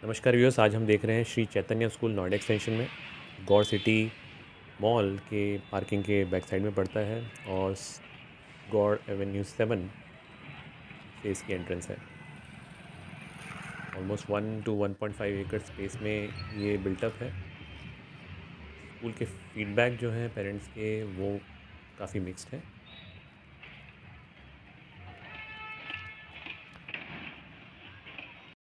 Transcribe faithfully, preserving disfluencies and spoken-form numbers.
नमस्कार व्यूअर्स, आज हम देख रहे हैं श्री चैतन्य स्कूल नोएडा एक्सटेंशन में गौर सिटी मॉल के पार्किंग के बैक साइड में पड़ता है और स- गौर एवेन्यू सेवन से इसकी एंट्रेंस है। Almost one two one point five एकड़ स्पेस में ये बिल्टअप है। स्कूल के फीडबैक जो हैं पेरेंट्स के वो काफ़ी मिक्स्ड है।